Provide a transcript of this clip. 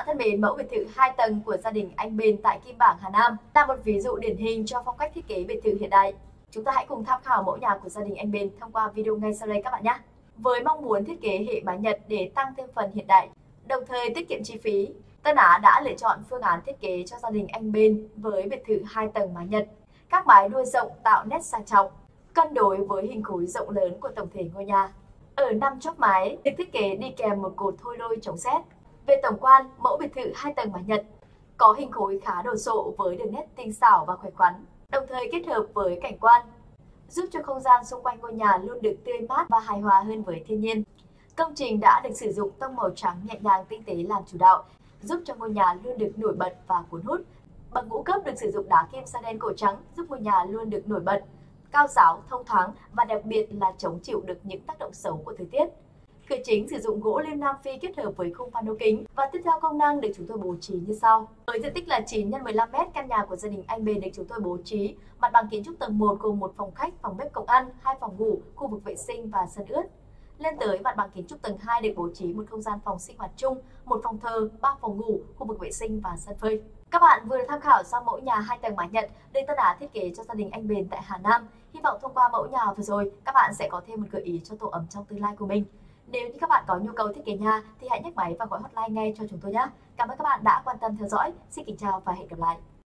thân mến, mẫu biệt thự 2 tầng của gia đình anh Bền tại Kim Bảng, Hà Nam là một ví dụ điển hình cho phong cách thiết kế biệt thự hiện đại. Chúng ta hãy cùng tham khảo mẫu nhà của gia đình anh Bền thông qua video ngay sau đây các bạn nhé. Với mong muốn thiết kế hệ mái Nhật để tăng thêm phần hiện đại, đồng thời tiết kiệm chi phí, Tân Á đã lựa chọn phương án thiết kế cho gia đình anh Bền với biệt thự 2 tầng mái Nhật. Các mái đuôi rộng tạo nét sang trọng, cân đối với hình khối rộng lớn của tổng thể ngôi nhà. Ở 5 chóp mái được thiết kế đi kèm một cột thôi đôi chống sét. Về tổng quan, mẫu biệt thự 2 tầng mái Nhật có hình khối khá đồ sộ với đường nét tinh xảo và khỏe khoắn, đồng thời kết hợp với cảnh quan, giúp cho không gian xung quanh ngôi nhà luôn được tươi mát và hài hòa hơn với thiên nhiên. Công trình đã được sử dụng tông màu trắng nhẹ nhàng tinh tế làm chủ đạo, giúp cho ngôi nhà luôn được nổi bật và cuốn hút. Bậc ngũ cấp được sử dụng đá kim sa đen cổ trắng, giúp ngôi nhà luôn được nổi bật, cao ráo, thông thoáng và đặc biệt là chống chịu được những tác động xấu của thời tiết. Cửa chính sử dụng gỗ lim Nam Phi kết hợp với khung pano kính và tiếp theo công năng được chúng tôi bố trí như sau. Với diện tích là 9 x 15 m, căn nhà của gia đình anh Bền được chúng tôi bố trí mặt bằng kiến trúc tầng 1 gồm một phòng khách, phòng bếp, công ăn, 2 phòng ngủ, khu vực vệ sinh và sân ướt. Lên tới mặt bằng kiến trúc tầng 2 được bố trí một không gian phòng sinh hoạt chung, một phòng thờ, 3 phòng ngủ, khu vực vệ sinh và sân phơi. Các bạn vừa được tham khảo xong mẫu nhà 2 tầng mái Nhật được Tân Á thiết kế cho gia đình anh Bền tại Hà Nam. Hy vọng thông qua mẫu nhà vừa rồi, các bạn sẽ có thêm một gợi ý cho tổ ấm trong tương lai của mình. Nếu như các bạn có nhu cầu thiết kế nhà thì hãy nhấc máy và gọi hotline ngay cho chúng tôi nhé. Cảm ơn các bạn đã quan tâm theo dõi. Xin kính chào và hẹn gặp lại.